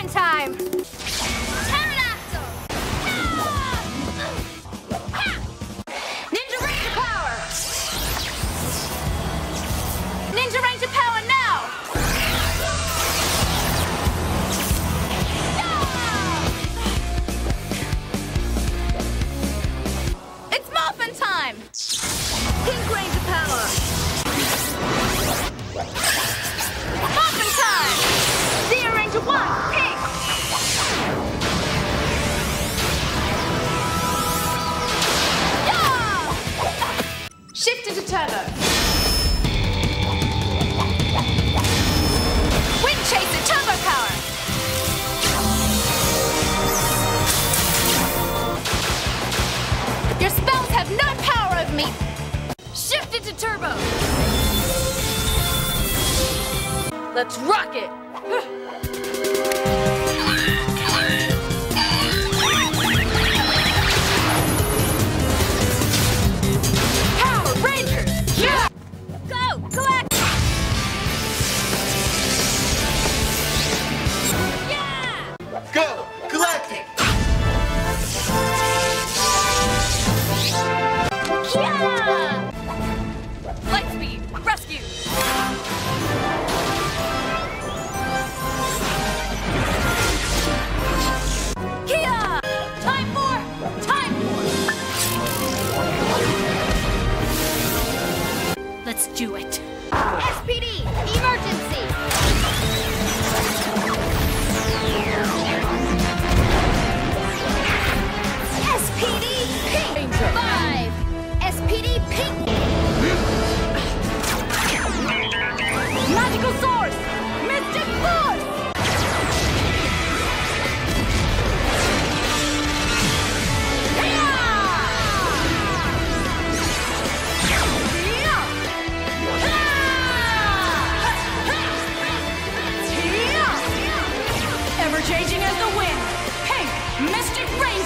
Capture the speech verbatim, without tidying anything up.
time! Pterodactyl! Ninja Ranger power! Ninja Ranger power now! It's Morphin time! Pink Ranger power! Morphin time! Zero Ranger one, pink! Shift into turbo. Wind Chaser turbo power. Your spells have no power over me. Shift into turbo. Let's rock it. Go, Galactic! Yeah! Lightspeed, rescue! Kia! Time for, time for! Let's do it. S P D, emergency! S P D pink! Five! S P D pink! Magical source! Mystic force! Ever changing as the wind! Pink! Mystic Ranger!